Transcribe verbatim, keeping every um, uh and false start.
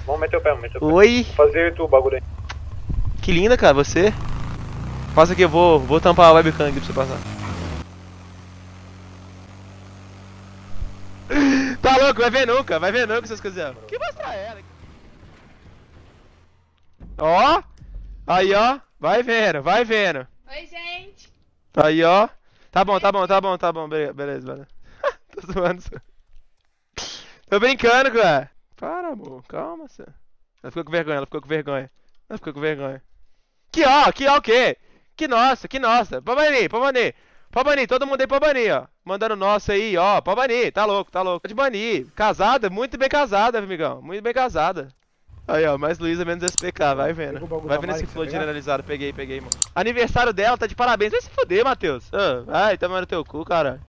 Vamos meter o pé, vamos meter o pé. Oi. Vou fazer tu o bagulho aí. Que linda, cara, você. Passa aqui, eu vou, vou tampar a webcam aqui pra você passar. Tá louco, vai ver nunca, vai ver nunca se vocês quiserem. Que mostrar ela. Ó. Aí, ó. Vai vendo, vai vendo. Oi, gente. Aí, ó. Tá bom, tá bom, tá bom, tá bom. Beleza, beleza. beleza. Tô zoando. Tô brincando, cara. Para, amor. Calma, você. Ela ficou com vergonha, ela ficou com vergonha. Ela ficou com vergonha. Que ó, que ó o quê? Que nossa, que nossa. Pô banir, pô banir. Pô banir, todo mundo aí pô banir, ó. Mandando nossa aí, ó. Pô banir, tá louco, tá louco. Pode banir. Casada, muito bem casada, amigão. Muito bem casada. Aí, ó, mais Luísa, menos S P K, vai vendo. Vai vendo esse flow generalizado. Peguei, peguei, mano. Aniversário dela, tá de parabéns. Vai se fuder, Matheus. Ah, vai, toma no teu cu, cara.